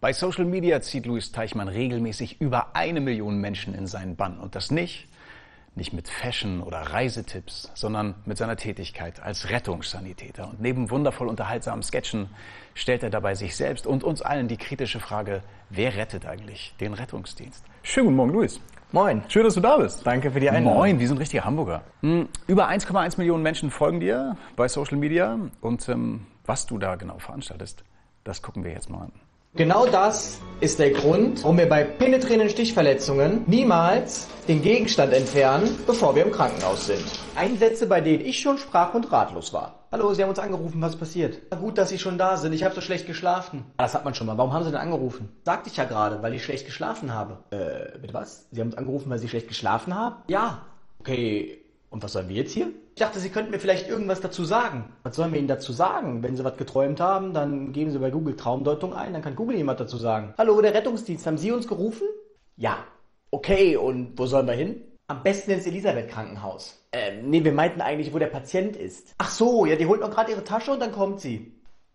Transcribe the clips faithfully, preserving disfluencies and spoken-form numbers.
Bei Social Media zieht Louis Teichmann regelmäßig über eine Million Menschen in seinen Bann. Und das nicht, nicht mit Fashion- oder Reisetipps, sondern mit seiner Tätigkeit als Rettungssanitäter. Und neben wundervoll unterhaltsamen Sketchen stellt er dabei sich selbst und uns allen die kritische Frage, wer rettet eigentlich den Rettungsdienst? Schönen guten Morgen, Louis. Moin. Schön, dass du da bist. Danke für die Einladung. Moin, wir sind richtige Hamburger. Hm, über eins Komma eins Millionen Menschen folgen dir bei Social Media. Und ähm, was du da genau veranstaltest, das gucken wir jetzt mal an. Genau das ist der Grund, warum wir bei penetrierenden Stichverletzungen niemals den Gegenstand entfernen, bevor wir im Krankenhaus sind. Einsätze, bei denen ich schon sprach und ratlos war. Hallo, Sie haben uns angerufen, was ist passiert? Na gut, dass Sie schon da sind, ich habe so schlecht geschlafen. Das hat man schon mal, warum haben Sie denn angerufen? Sagte ich ja gerade, weil ich schlecht geschlafen habe. Äh, bitte was? Sie haben uns angerufen, weil Sie schlecht geschlafen haben? Ja. Okay, und was sollen wir jetzt hier? Ich dachte, Sie könnten mir vielleicht irgendwas dazu sagen. Was sollen wir Ihnen dazu sagen? Wenn Sie was geträumt haben, dann geben Sie bei Google Traumdeutung ein, dann kann Google Ihnen was dazu sagen. Hallo, der Rettungsdienst, haben Sie uns gerufen? Ja. Okay, und wo sollen wir hin? Am besten ins Elisabeth-Krankenhaus. Ähm, nee, wir meinten eigentlich, wo der Patient ist. Ach so, ja, die holt noch gerade ihre Tasche und dann kommt sie.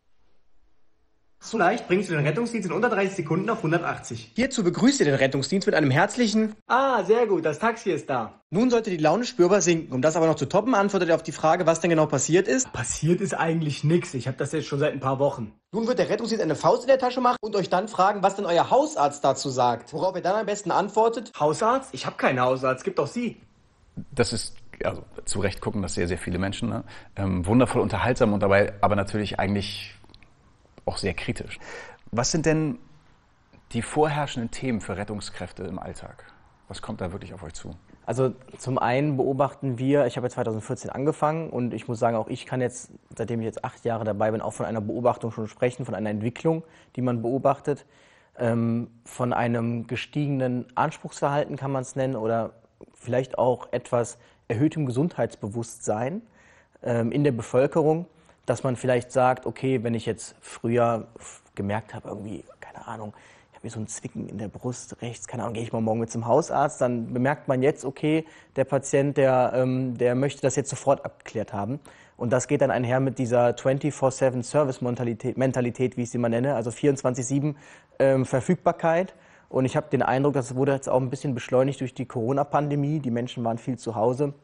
So leicht bringst du den Rettungsdienst in unter dreißig Sekunden auf hundertachtzig. Hierzu begrüßt ihr den Rettungsdienst mit einem herzlichen Ah, sehr gut, das Taxi ist da. Nun sollte die Laune spürbar sinken. Um das aber noch zu toppen, antwortet er auf die Frage, was denn genau passiert ist. Passiert ist eigentlich nichts. Ich habe das jetzt schon seit ein paar Wochen. Nun wird der Rettungsdienst eine Faust in der Tasche machen und euch dann fragen, was denn euer Hausarzt dazu sagt. Worauf ihr dann am besten antwortet. Hausarzt? Ich habe keinen Hausarzt, gibt doch Sie. Das ist, also zu Recht gucken das sehr, sehr viele Menschen. Ne? Ähm, wundervoll unterhaltsam und dabei aber natürlich eigentlich auch sehr kritisch. Was sind denn die vorherrschenden Themen für Rettungskräfte im Alltag? Was kommt da wirklich auf euch zu? Also zum einen beobachten wir, ich habe ja zweitausendvierzehn angefangen und ich muss sagen, auch ich kann jetzt, seitdem ich jetzt acht Jahre dabei bin, auch von einer Beobachtung schon sprechen, von einer Entwicklung, die man beobachtet, ähm, von einem gestiegenen Anspruchsverhalten kann man es nennen oder vielleicht auch etwas erhöhtem Gesundheitsbewusstsein ähm, in der Bevölkerung, dass man vielleicht sagt, okay, wenn ich jetzt früher gemerkt habe, irgendwie, keine Ahnung, ich habe hier so ein Zwicken in der Brust rechts, keine Ahnung, gehe ich mal morgen mit zum Hausarzt, dann bemerkt man jetzt, okay, der Patient, der, ähm, der möchte das jetzt sofort abgeklärt haben. Und das geht dann einher mit dieser vierundzwanzig sieben Service-Mentalität, Mentalität, wie ich sie mal nenne, also vierundzwanzig sieben ähm, Verfügbarkeit. Und ich habe den Eindruck, das wurde jetzt auch ein bisschen beschleunigt durch die Corona-Pandemie, die Menschen waren viel zu Hause,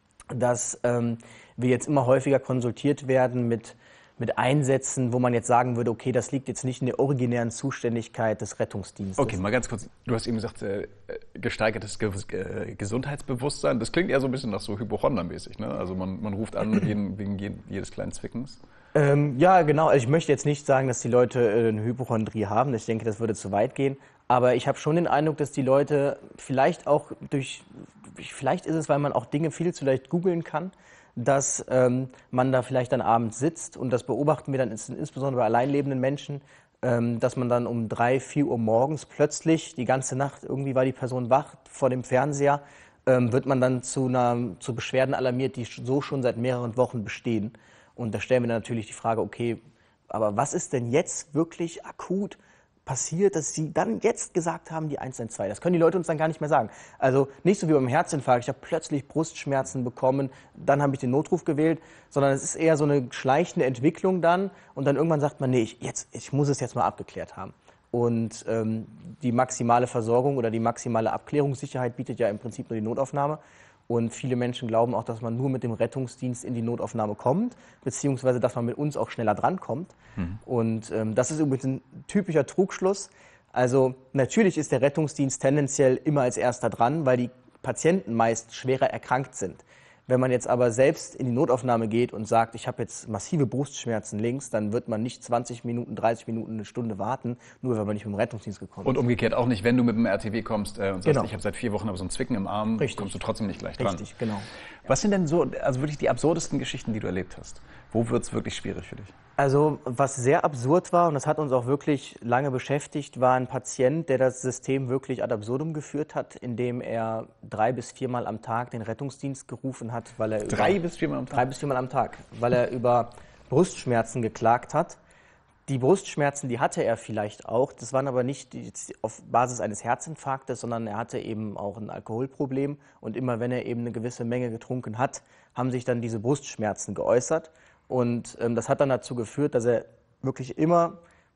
dass ähm, wir jetzt immer häufiger konsultiert werden mit, mit Einsätzen, wo man jetzt sagen würde, okay, das liegt jetzt nicht in der originären Zuständigkeit des Rettungsdienstes. Okay, mal ganz kurz. Du hast eben gesagt, äh, gesteigertes Ge äh, Gesundheitsbewusstsein. Das klingt eher so ein bisschen nach so Hypochonder-mäßig, ne? Also man, man ruft an jeden, wegen jedes kleinen Zwickens. Ähm, ja, genau. Also ich möchte jetzt nicht sagen, dass die Leute äh, eine Hypochondrie haben. Ich denke, das würde zu weit gehen. Aber ich habe schon den Eindruck, dass die Leute vielleicht auch durch, vielleicht ist es, weil man auch Dinge viel zu leicht googeln kann, dass ähm, man da vielleicht dann abends sitzt und das beobachten wir dann insbesondere bei alleinlebenden Menschen, ähm, dass man dann um drei, vier Uhr morgens plötzlich, die ganze Nacht irgendwie war die Person wach vor dem Fernseher, ähm, wird man dann zu, einer, zu Beschwerden alarmiert, die so schon seit mehreren Wochen bestehen. Und da stellen wir dann natürlich die Frage, okay, aber was ist denn jetzt wirklich akut passiert, dass Sie dann jetzt gesagt haben, die eins eins zwei. Das können die Leute uns dann gar nicht mehr sagen. Also nicht so wie beim Herzinfarkt, ich habe plötzlich Brustschmerzen bekommen, dann habe ich den Notruf gewählt, sondern es ist eher so eine schleichende Entwicklung dann und dann irgendwann sagt man, nee, ich, jetzt, ich muss es jetzt mal abgeklärt haben. Und ähm, die maximale Versorgung oder die maximale Abklärungssicherheit bietet ja im Prinzip nur die Notaufnahme. Und viele Menschen glauben auch, dass man nur mit dem Rettungsdienst in die Notaufnahme kommt, beziehungsweise dass man mit uns auch schneller drankommt. Mhm. Und ähm, das ist übrigens ein typischer Trugschluss. Also natürlich ist der Rettungsdienst tendenziell immer als erster dran, weil die Patienten meist schwerer erkrankt sind. Wenn man jetzt aber selbst in die Notaufnahme geht und sagt, ich habe jetzt massive Brustschmerzen links, dann wird man nicht zwanzig Minuten, dreißig Minuten, eine Stunde warten, nur weil man nicht mit dem Rettungsdienst gekommen ist. Und umgekehrt auch nicht, wenn du mit dem R T W kommst äh, und sagst, genau. ich habe seit vier Wochen aber so einen Zwicken im Arm, Richtig. Kommst du trotzdem nicht gleich dran. Richtig, genau. Was sind denn so, also wirklich die absurdesten Geschichten, die du erlebt hast? Wo wird es wirklich schwierig für dich? Also was sehr absurd war, und das hat uns auch wirklich lange beschäftigt, war ein Patient, der das System wirklich ad absurdum geführt hat, indem er drei bis viermal am Tag den Rettungsdienst gerufen hat, weil er Drei über, bis viermal am Tag? Drei bis viermal am Tag, weil er über Brustschmerzen geklagt hat. Die Brustschmerzen, die hatte er vielleicht auch, das waren aber nicht auf Basis eines Herzinfarktes, sondern er hatte eben auch ein Alkoholproblem und immer wenn er eben eine gewisse Menge getrunken hat, haben sich dann diese Brustschmerzen geäußert. Und ähm, das hat dann dazu geführt, dass er wirklich immer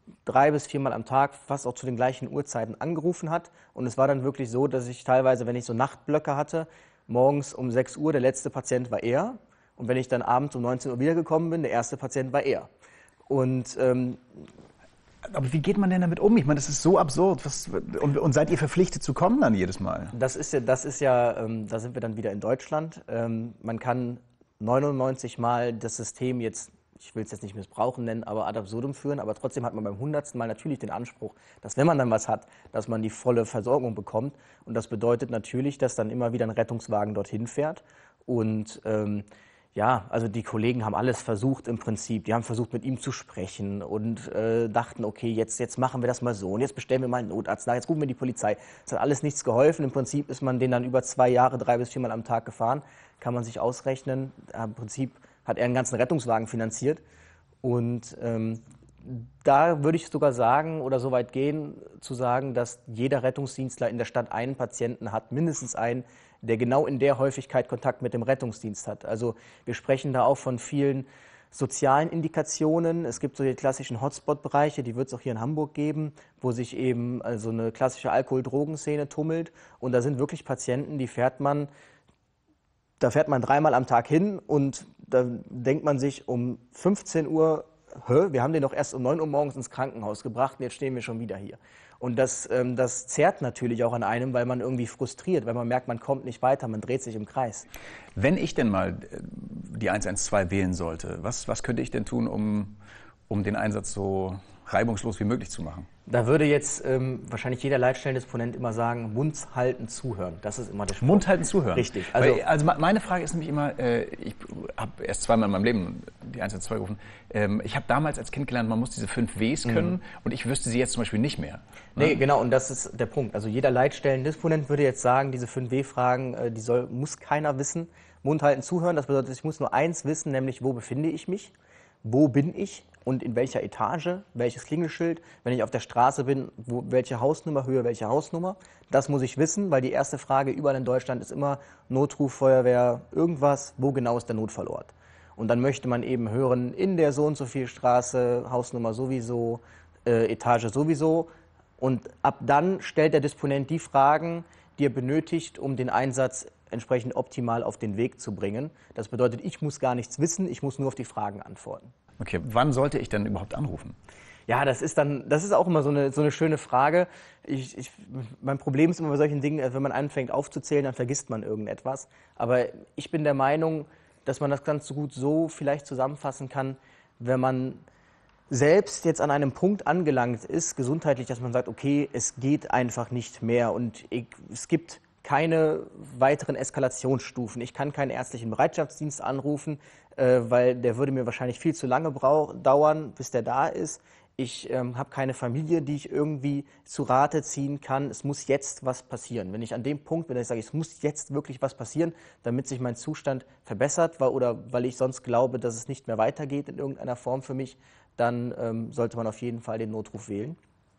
drei bis viermal am Tag, fast auch zu den gleichen Uhrzeiten angerufen hat. Und es war dann wirklich so, dass ich teilweise, wenn ich so Nachtblöcke hatte, morgens um sechs Uhr, der letzte Patient war er. Und wenn ich dann abends um neunzehn Uhr wiedergekommen bin, der erste Patient war er. Und ähm, aber wie geht man denn damit um? Ich meine, das ist so absurd. Was, und, und seid ihr verpflichtet zu kommen dann jedes Mal? Das ist ja, das ist ja ähm, da sind wir dann wieder in Deutschland. Ähm, man kann neunundneunzig Mal das System jetzt, ich will es jetzt nicht missbrauchen nennen, aber ad absurdum führen. Aber trotzdem hat man beim hundertsten Mal natürlich den Anspruch, dass wenn man dann was hat, dass man die volle Versorgung bekommt. Und das bedeutet natürlich, dass dann immer wieder ein Rettungswagen dorthin fährt. Und ähm, ja, also die Kollegen haben alles versucht im Prinzip. Die haben versucht, mit ihm zu sprechen und äh, dachten, okay, jetzt, jetzt machen wir das mal so und jetzt bestellen wir mal einen Notarzt nach, jetzt rufen wir die Polizei. Es hat alles nichts geholfen. Im Prinzip ist man den dann über zwei Jahre drei bis viermal am Tag gefahren. Kann man sich ausrechnen. Im Prinzip hat er einen ganzen Rettungswagen finanziert. Und ähm, da würde ich sogar sagen oder so weit gehen, zu sagen, dass jeder Rettungsdienstler in der Stadt einen Patienten hat, mindestens einen, der genau in der Häufigkeit Kontakt mit dem Rettungsdienst hat. Also wir sprechen da auch von vielen sozialen Indikationen. Es gibt so die klassischen Hotspot-Bereiche, die wird es auch hier in Hamburg geben, wo sich eben also eine klassische Alkohol-Drogenszene tummelt. Und da sind wirklich Patienten, die fährt man, da fährt man dreimal am Tag hin und da denkt man sich um fünfzehn Uhr, Hä, wir haben den doch erst um neun Uhr morgens ins Krankenhaus gebracht und jetzt stehen wir schon wieder hier. Und das, ähm, das zerrt natürlich auch an einem, weil man irgendwie frustriert, weil man merkt, man kommt nicht weiter, man dreht sich im Kreis. Wenn ich denn mal die eins eins zwei wählen sollte, was, was könnte ich denn tun, um, um den Einsatz so reibungslos wie möglich zu machen? Da würde jetzt ähm, wahrscheinlich jeder Leitstellendisponent immer sagen, Mund halten, zuhören. Das ist immer der Spruch. Mund halten, zuhören. Richtig. Also, Weil, also meine Frage ist nämlich immer, äh, ich habe erst zweimal in meinem Leben die eins eins zwei gerufen. Ähm, ich habe damals als Kind gelernt, man muss diese fünf Ws können mhm. und ich wüsste sie jetzt zum Beispiel nicht mehr. Nee, genau, und das ist der Punkt. Also jeder Leitstellendisponent würde jetzt sagen, diese fünf W-Fragen, äh, die soll, muss keiner wissen. Mund halten, zuhören, das bedeutet, ich muss nur eins wissen, nämlich wo befinde ich mich, wo bin ich und in welcher Etage, welches Klingelschild, wenn ich auf der Straße bin, wo, welche Hausnummer, Höhe, welche Hausnummer. Das muss ich wissen, weil die erste Frage überall in Deutschland ist immer Notruf, Feuerwehr, irgendwas, wo genau ist der Notfallort. Und dann möchte man eben hören, in der so und so viel Straße, Hausnummer sowieso, äh, Etage sowieso. Und ab dann stellt der Disponent die Fragen, die er benötigt, um den Einsatz entsprechend optimal auf den Weg zu bringen. Das bedeutet, ich muss gar nichts wissen, ich muss nur auf die Fragen antworten. Okay, wann sollte ich denn überhaupt anrufen? Ja, das ist dann, das ist auch immer so eine, so eine schöne Frage. Ich, ich, mein Problem ist immer bei solchen Dingen, wenn man anfängt aufzuzählen, dann vergisst man irgendetwas. Aber ich bin der Meinung, dass man das ganz gut so vielleicht zusammenfassen kann, wenn man selbst jetzt an einem Punkt angelangt ist, gesundheitlich, dass man sagt, okay, es geht einfach nicht mehr und ich, es gibt keine weiteren Eskalationsstufen. Ich kann keinen ärztlichen Bereitschaftsdienst anrufen, äh, weil der würde mir wahrscheinlich viel zu lange brauch, dauern, bis der da ist. Ich ähm, habe keine Familie, die ich irgendwie zu Rate ziehen kann. Es muss jetzt was passieren. Wenn ich an dem Punkt bin, dass ich sage, es muss jetzt wirklich was passieren, damit sich mein Zustand verbessert, weil, oder weil ich sonst glaube, dass es nicht mehr weitergeht in irgendeiner Form für mich, dann ähm, sollte man auf jeden Fall den Notruf wählen.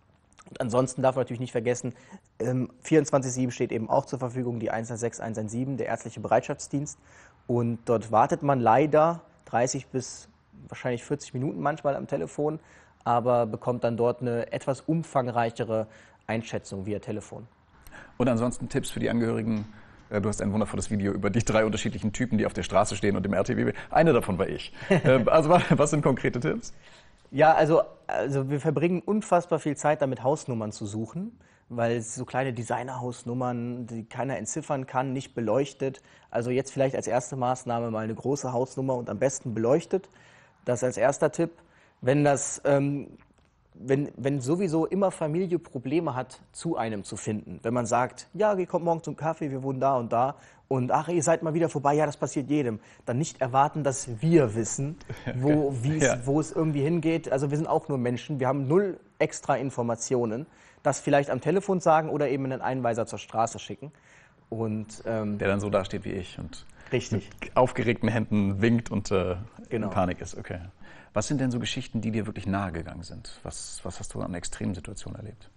Und ansonsten darf man natürlich nicht vergessen, ähm, vierundzwanzig sieben steht eben auch zur Verfügung, die eins eins sechs, eins eins sieben, der ärztliche Bereitschaftsdienst. Und dort wartet man leider dreißig bis wahrscheinlich vierzig Minuten manchmal am Telefon, aber bekommt dann dort eine etwas umfangreichere Einschätzung via Telefon. Und ansonsten Tipps für die Angehörigen? Du hast ein wundervolles Video über die drei unterschiedlichen Typen, die auf der Straße stehen und im R T W. Einer davon war ich. Also was sind konkrete Tipps? Ja, also, also wir verbringen unfassbar viel Zeit damit, Hausnummern zu suchen, weil es so kleine Designerhausnummern, die keiner entziffern kann, nicht beleuchtet. Also jetzt vielleicht als erste Maßnahme mal eine große Hausnummer und am besten beleuchtet. Das als erster Tipp. Wenn das, ähm, wenn, wenn sowieso immer Familie Probleme hat, zu einem zu finden, wenn man sagt, ja, ihr kommt morgen zum Kaffee, wir wohnen da und da und ach, ihr seid mal wieder vorbei, ja, das passiert jedem, dann nicht erwarten, dass wir wissen, wo, wie ja. es, wo es irgendwie hingeht. Also wir sind auch nur Menschen, wir haben null extra Informationen, das vielleicht am Telefon sagen oder eben einen Einweiser zur Straße schicken. Und, ähm, der dann so dasteht wie ich und richtig. mit aufgeregten Händen winkt und äh, genau. in Panik ist. Okay. Was sind denn so Geschichten, die dir wirklich nahe gegangen sind? Was, was hast du an Extremsituationen erlebt?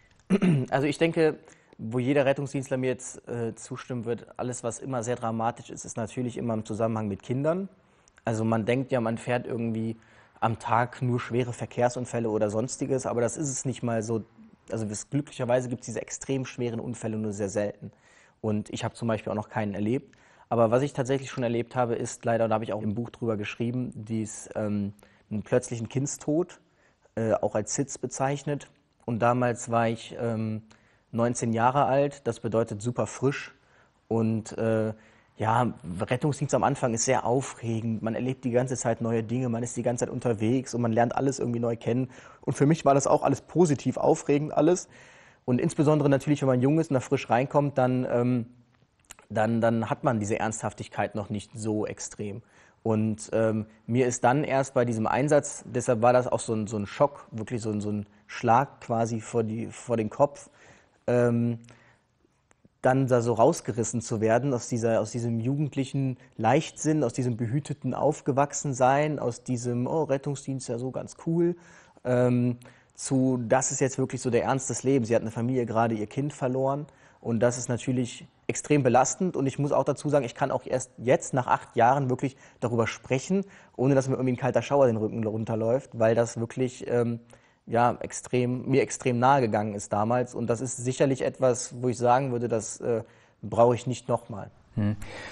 Also ich denke, wo jeder Rettungsdienstler mir jetzt äh, zustimmen wird, alles, was immer sehr dramatisch ist, ist natürlich immer im Zusammenhang mit Kindern. Also man denkt ja, man fährt irgendwie am Tag nur schwere Verkehrsunfälle oder sonstiges, aber das ist es nicht mal so. Also das, glücklicherweise gibt es diese extrem schweren Unfälle nur sehr selten. Und ich habe zum Beispiel auch noch keinen erlebt. Aber was ich tatsächlich schon erlebt habe, ist leider, und da habe ich auch im Buch drüber geschrieben, dies, ähm, einen plötzlichen Kindstod, äh, auch als S I D S bezeichnet. Und damals war ich ähm, neunzehn Jahre alt, das bedeutet super frisch. Und äh, ja, Rettungsdienst am Anfang ist sehr aufregend. Man erlebt die ganze Zeit neue Dinge, man ist die ganze Zeit unterwegs und man lernt alles irgendwie neu kennen. Und für mich war das auch alles positiv, aufregend alles. Und insbesondere natürlich, wenn man jung ist und da frisch reinkommt, dann, ähm, dann, dann hat man diese Ernsthaftigkeit noch nicht so extrem. Und ähm, mir ist dann erst bei diesem Einsatz, deshalb war das auch so ein, so ein Schock, wirklich so ein, so ein Schlag quasi vor, die, vor den Kopf, ähm, dann da so rausgerissen zu werden aus, dieser, aus diesem jugendlichen Leichtsinn, aus diesem behüteten Aufgewachsensein, aus diesem, oh, Rettungsdienst, ja so ganz cool, ähm, zu, das ist jetzt wirklich so der Ernst des Lebens. Sie hat eine Familie, gerade ihr Kind verloren und das ist natürlich extrem belastend und ich muss auch dazu sagen, ich kann auch erst jetzt nach acht Jahren wirklich darüber sprechen, ohne dass mir irgendwie ein kalter Schauer den Rücken runterläuft, weil das wirklich ähm, ja, extrem, mir extrem nahe gegangen ist damals. Und das ist sicherlich etwas, wo ich sagen würde, das äh, brauche ich nicht nochmal. Hm.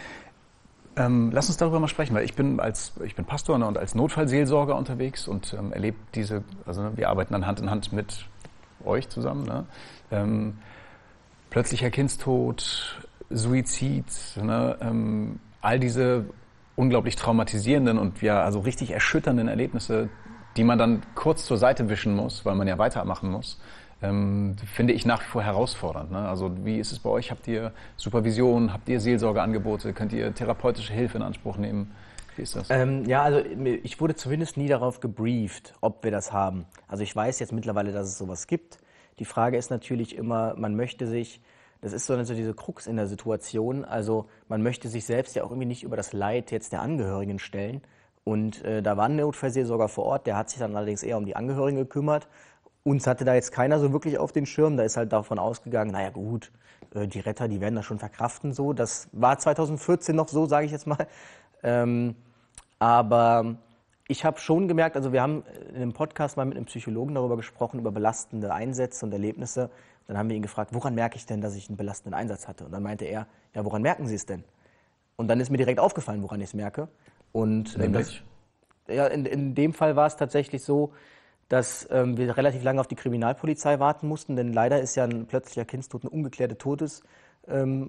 Ähm, lass uns darüber mal sprechen, weil ich bin als ich bin Pastor, ne, und als Notfallseelsorger unterwegs und ähm, erlebe diese, also ne, wir arbeiten dann Hand in Hand mit euch zusammen. Ne? Ähm, plötzlicher Kindstod, Suizid, ne, ähm, all diese unglaublich traumatisierenden und ja, also richtig erschütternden Erlebnisse, die man dann kurz zur Seite wischen muss, weil man ja weitermachen muss, ähm, finde ich nach wie vor herausfordernd. Ne? Also wie ist es bei euch? Habt ihr Supervision? Habt ihr Seelsorgeangebote? Könnt ihr therapeutische Hilfe in Anspruch nehmen? Wie ist das? Ähm, ja, also ich wurde zumindest nie darauf gebrieft, ob wir das haben. Also ich weiß jetzt mittlerweile, dass es sowas gibt. Die Frage ist natürlich immer, man möchte sich, das ist so diese Krux in der Situation, also man möchte sich selbst ja auch irgendwie nicht über das Leid jetzt der Angehörigen stellen. Und äh, da war ein Notfallseelsorger vor Ort, der hat sich dann allerdings eher um die Angehörigen gekümmert. Uns hatte da jetzt keiner so wirklich auf den Schirm, da ist halt davon ausgegangen, naja gut, äh, die Retter, die werden das schon verkraften so. Das war zweitausendvierzehn noch so, sage ich jetzt mal. Ähm, aber ich habe schon gemerkt, also wir haben in einem Podcast mal mit einem Psychologen darüber gesprochen, über belastende Einsätze und Erlebnisse. Dann haben wir ihn gefragt, woran merke ich denn, dass ich einen belastenden Einsatz hatte? Und dann meinte er, ja, woran merken Sie es denn? Und dann ist mir direkt aufgefallen, woran ich es merke. Und äh, das, ja, in, in dem Fall war es tatsächlich so, dass ähm, wir relativ lange auf die Kriminalpolizei warten mussten, denn leider ist ja ein plötzlicher Kindstod eine ungeklärte Todesart. Ähm,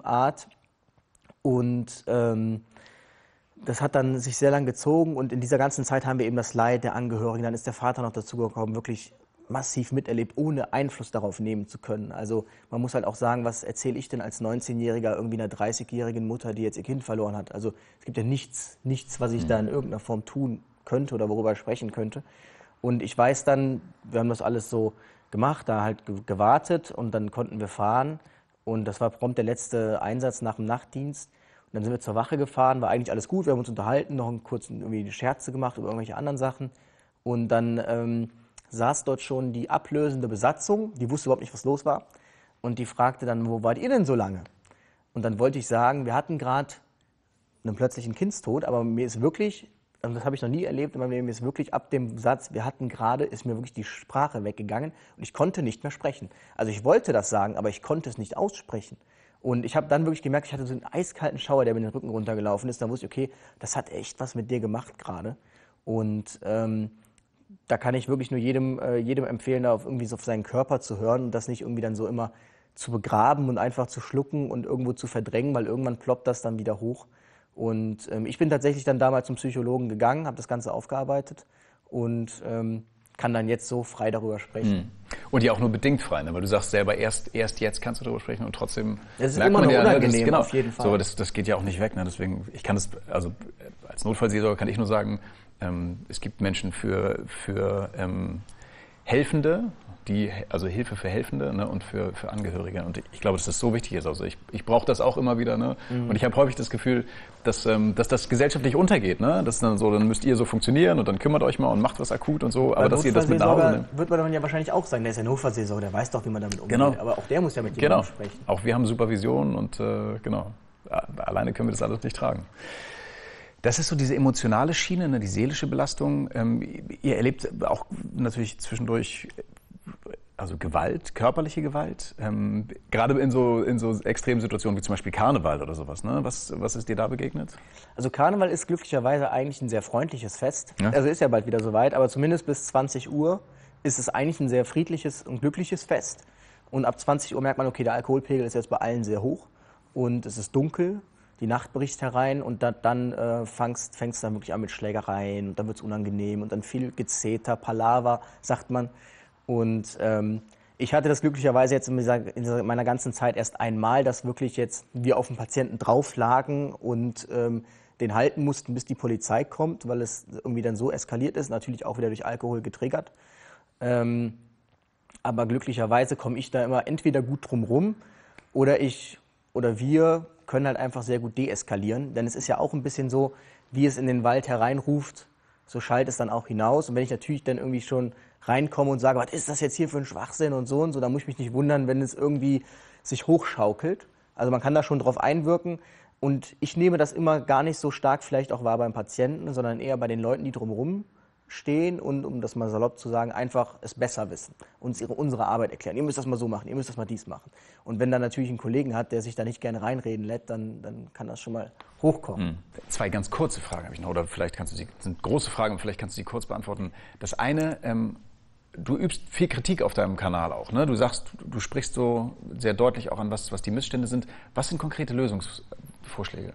und ähm, das hat dann sich sehr lang gezogen und in dieser ganzen Zeit haben wir eben das Leid der Angehörigen, dann ist der Vater noch dazu gekommen, wirklich massiv miterlebt, ohne Einfluss darauf nehmen zu können. Also man muss halt auch sagen, was erzähle ich denn als neunzehnjähriger irgendwie einer dreißigjährigen Mutter, die jetzt ihr Kind verloren hat. Also es gibt ja nichts, nichts, was ich da in irgendeiner Form tun könnte oder worüber ich sprechen könnte. Und ich weiß dann, wir haben das alles so gemacht, da halt gewartet und dann konnten wir fahren. Und das war prompt der letzte Einsatz nach dem Nachtdienst. Und dann sind wir zur Wache gefahren, war eigentlich alles gut, wir haben uns unterhalten, noch einen kurzen irgendwie Scherze gemacht über irgendwelche anderen Sachen. Und dann ähm, saß dort schon die ablösende Besatzung, die wusste überhaupt nicht, was los war. Und die fragte dann, wo wart ihr denn so lange? Und dann wollte ich sagen, wir hatten gerade einen plötzlichen Kindstod, aber mir ist wirklich, also das habe ich noch nie erlebt, aber mir ist wirklich ab dem Satz, wir hatten gerade, ist mir wirklich die Sprache weggegangen und ich konnte nicht mehr sprechen. Also ich wollte das sagen, aber ich konnte es nicht aussprechen. Und ich habe dann wirklich gemerkt, ich hatte so einen eiskalten Schauer, der mir den Rücken runtergelaufen ist. Dann wusste ich, okay, das hat echt was mit dir gemacht gerade. Und ähm, da kann ich wirklich nur jedem, äh, jedem empfehlen, da auf irgendwie so auf seinen Körper zu hören und das nicht irgendwie dann so immer zu begraben und einfach zu schlucken und irgendwo zu verdrängen, weil irgendwann ploppt das dann wieder hoch. Und ähm, ich bin tatsächlich dann damals zum Psychologen gegangen, habe das Ganze aufgearbeitet und ähm, kann dann jetzt so frei darüber sprechen. Und ja auch nur bedingt frei, ne? Weil du sagst selber, erst, erst jetzt kannst du darüber sprechen und trotzdem das ist merkt immer man noch ja, unangenehm, das, genau, auf jeden Fall. So, das, das geht ja auch nicht weg, ne? Deswegen, ich kann das, also als Notfallseelsorger kann ich nur sagen, ähm, es gibt Menschen für, für ähm, Helfende, die, also Hilfe für Helfende, ne, und für, für Angehörige. Und ich glaube, dass das so wichtig ist. Also ich, ich brauche das auch immer wieder. Ne? Mhm. Und ich habe häufig das Gefühl, dass, ähm, dass das gesellschaftlich untergeht. Ne? Das ist dann so, dann müsst ihr so funktionieren und dann kümmert euch mal und macht was akut und so. Aber dass ihr das mit nach Hause nehmt. Wird man dann ja wahrscheinlich auch sagen, der ist ja Notfallseelsorger, der weiß doch, wie man damit umgeht. Genau. Aber auch der muss ja mit jemandem genau. sprechen. Auch wir haben Supervision und äh, genau, alleine können wir das alles nicht tragen. Das ist so diese emotionale Schiene, ne, die seelische Belastung. Ähm, ihr erlebt auch natürlich zwischendurch also Gewalt, körperliche Gewalt, ähm, gerade in so, in so extremen Situationen wie zum Beispiel Karneval oder sowas. Ne? Was, was ist dir da begegnet? Also Karneval ist glücklicherweise eigentlich ein sehr freundliches Fest. Ja. Also ist ja bald wieder soweit, aber zumindest bis zwanzig Uhr ist es eigentlich ein sehr friedliches und glückliches Fest. Und ab zwanzig Uhr merkt man, okay, der Alkoholpegel ist jetzt bei allen sehr hoch und es ist dunkel, die Nacht bricht herein und da, dann äh, fängst es dann wirklich an mit Schlägereien und dann wird es unangenehm und dann viel Gezeter, Palaver, sagt man. Und ähm, ich hatte das glücklicherweise jetzt in, dieser, in meiner ganzen Zeit erst einmal, dass wirklich jetzt wir auf den Patienten drauf lagen und ähm, den halten mussten, bis die Polizei kommt, weil es irgendwie dann so eskaliert ist, natürlich auch wieder durch Alkohol getriggert. Ähm, aber glücklicherweise komme ich da immer entweder gut drum rum oder ich oder wir können halt einfach sehr gut deeskalieren, denn es ist ja auch ein bisschen so, wie es in den Wald hereinruft, so schallt es dann auch hinaus. Und wenn ich natürlich dann irgendwie schon reinkomme und sage, was ist das jetzt hier für ein Schwachsinn und so und so, dann muss ich mich nicht wundern, wenn es irgendwie sich hochschaukelt. Also man kann da schon drauf einwirken und ich nehme das immer gar nicht so stark vielleicht auch wahr beim Patienten, sondern eher bei den Leuten, die drumherum stehen und, um das mal salopp zu sagen, einfach es besser wissen, uns ihre, unsere Arbeit erklären. Ihr müsst das mal so machen, ihr müsst das mal dies machen. Und wenn dann natürlich ein Kollegen hat, der sich da nicht gerne reinreden lässt, dann, dann kann das schon mal hochkommen. Hm. Zwei ganz kurze Fragen habe ich noch, oder vielleicht kannst du sie, das sind große Fragen, vielleicht kannst du sie kurz beantworten. Das eine, ähm, du übst viel Kritik auf deinem Kanal auch, ne? Du sagst, du sprichst so sehr deutlich auch an, was, was die Missstände sind. Was sind konkrete Lösungsvorschläge?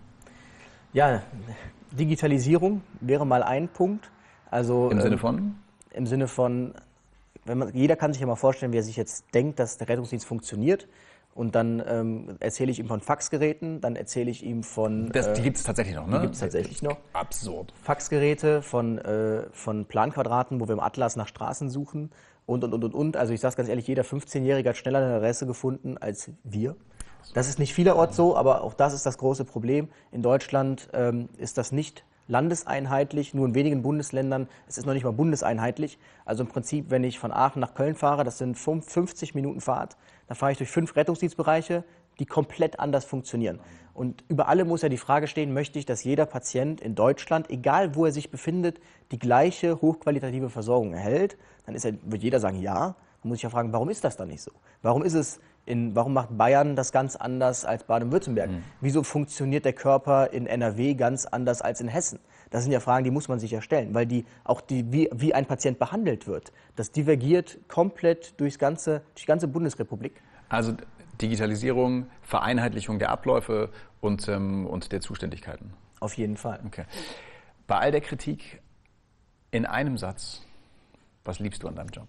Ja, Digitalisierung wäre mal ein Punkt. Also, Im Sinne ähm, von? Im Sinne von, wenn man, jeder kann sich ja mal vorstellen, wie er sich jetzt denkt, dass der Rettungsdienst funktioniert. Und dann ähm, erzähle ich ihm von Faxgeräten, dann erzähle ich ihm von... Das, die äh, gibt es tatsächlich noch, ne? Die gibt es tatsächlich noch. Absurd. Faxgeräte von, äh, von Planquadraten, wo wir im Atlas nach Straßen suchen und, und, und, und, und. Also ich sage es ganz ehrlich, jeder fünfzehnjährige hat schneller eine Adresse gefunden als wir. Das ist nicht vielerorts so, aber auch das ist das große Problem. In Deutschland ähm, ist das nicht landeseinheitlich, nur in wenigen Bundesländern. Es ist noch nicht mal bundeseinheitlich. Also im Prinzip, wenn ich von Aachen nach Köln fahre, das sind fünfzig Minuten Fahrt, dann fahre ich durch fünf Rettungsdienstbereiche, die komplett anders funktionieren. Und über alle muss ja die Frage stehen, möchte ich, dass jeder Patient in Deutschland, egal wo er sich befindet, die gleiche hochqualitative Versorgung erhält? Dann ist ja, wird jeder sagen, ja. Dann muss ich ja fragen, warum ist das dann nicht so? Warum ist es in, warum macht Bayern das ganz anders als Baden-Württemberg? Mhm. Wieso funktioniert der Körper in N R W ganz anders als in Hessen? Das sind ja Fragen, die muss man sich ja stellen, weil die, auch die, wie, wie ein Patient behandelt wird, das divergiert komplett durchs ganze, durch die ganze Bundesrepublik. Also Digitalisierung, Vereinheitlichung der Abläufe und, ähm, und der Zuständigkeiten. Auf jeden Fall. Okay. Bei all der Kritik in einem Satz, was liebst du an deinem Job?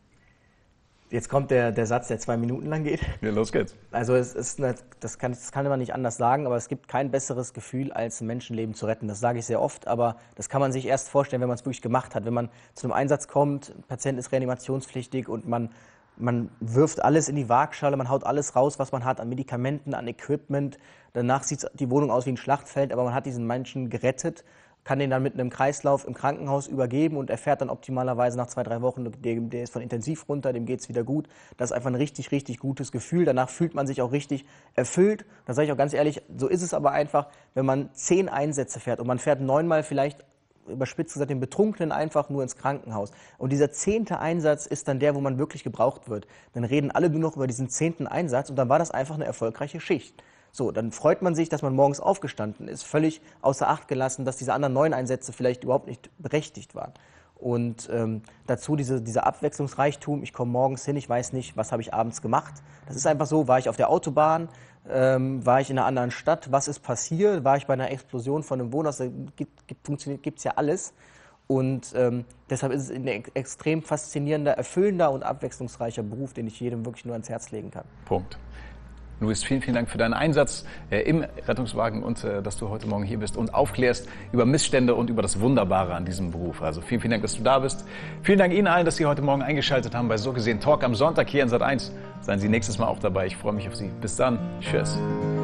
Jetzt kommt der, der Satz, der zwei Minuten lang geht. Ja, los geht's. Also es ist eine, das, kann, das kann man nicht anders sagen, aber es gibt kein besseres Gefühl, als ein Menschenleben zu retten. Das sage ich sehr oft, aber das kann man sich erst vorstellen, wenn man es wirklich gemacht hat. Wenn man zu einem Einsatz kommt, ein Patient ist reanimationspflichtig und man, man wirft alles in die Waagschale, man haut alles raus, was man hat an Medikamenten, an Equipment. Danach sieht die Wohnung aus wie ein Schlachtfeld, aber man hat diesen Menschen gerettet, kann den dann mit einem Kreislauf im Krankenhaus übergeben und erfährt dann optimalerweise nach zwei, drei Wochen, der, der ist von intensiv runter, dem geht es wieder gut. Das ist einfach ein richtig, richtig gutes Gefühl. Danach fühlt man sich auch richtig erfüllt. Da sage ich auch ganz ehrlich, so ist es aber einfach, wenn man zehn Einsätze fährt und man fährt neunmal vielleicht, überspitzt gesagt, den Betrunkenen einfach nur ins Krankenhaus. Und dieser zehnte Einsatz ist dann der, wo man wirklich gebraucht wird. Dann reden alle nur noch über diesen zehnten Einsatz und dann war das einfach eine erfolgreiche Schicht. So, dann freut man sich, dass man morgens aufgestanden ist, völlig außer Acht gelassen, dass diese anderen neun Einsätze vielleicht überhaupt nicht berechtigt waren. Und ähm, dazu diese, dieser Abwechslungsreichtum, ich komme morgens hin, ich weiß nicht, was habe ich abends gemacht. Das ist einfach so, war ich auf der Autobahn, ähm, war ich in einer anderen Stadt, was ist passiert, war ich bei einer Explosion von einem Wohnhaus, da gibt, gibt, funktioniert, gibt's ja alles. Und ähm, deshalb ist es ein extrem faszinierender, erfüllender und abwechslungsreicher Beruf, den ich jedem wirklich nur ans Herz legen kann. Punkt. Luis, vielen, vielen Dank für deinen Einsatz äh, im Rettungswagen und äh, dass du heute Morgen hier bist und aufklärst über Missstände und über das Wunderbare an diesem Beruf. Also vielen, vielen Dank, dass du da bist. Vielen Dank Ihnen allen, dass Sie heute Morgen eingeschaltet haben bei So gesehen Talk am Sonntag hier in Sat eins. Seien Sie nächstes Mal auch dabei. Ich freue mich auf Sie. Bis dann. Tschüss.